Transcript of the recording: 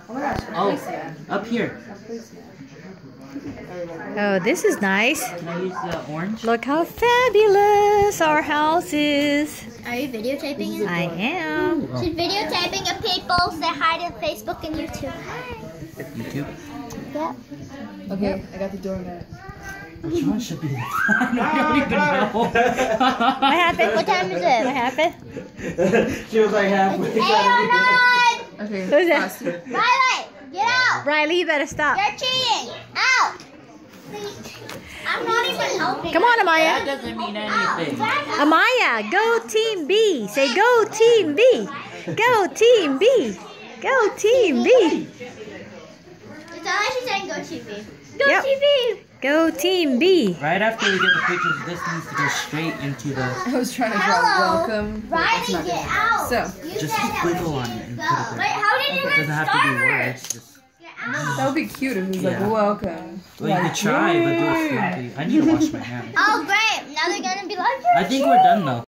Oh my gosh. Oh, up here. Oh, this is nice. Can I use the orange? Look how fabulous our house is. Are you videotaping it? I am. She's videotaping of people. Say hi to Facebook and YouTube. Hi. YouTube? Yep. Okay, I got the doormat. Which one should be the fun? I don't even know. What happened? What time is it? What happened? She was like halfway. Okay, Who's that? faster. Riley, get out. Riley, you better stop. You're cheating. Out. I'm not even helping. Come on, That Amaya. doesn't mean anything. Amaya, go Team B. Say go Team B. Go Team B. Go Team B. It's not like she's saying go TV. Go Yep. TV. Go Team B. Right after we get the pictures, this needs to go straight into the... I was trying to draw Hello. welcome. but that's Riley, not get gonna out. So, You Just said that squiggle we on should it and go. put it there. Wait, how did you It get doesn't have to be words. Just... Get out. that would be cute if it was Yeah. like, welcome. Well, you could try, but do it slowly. I need to wash my hands. Oh, great. Now they're going to be like, I think we're done, though.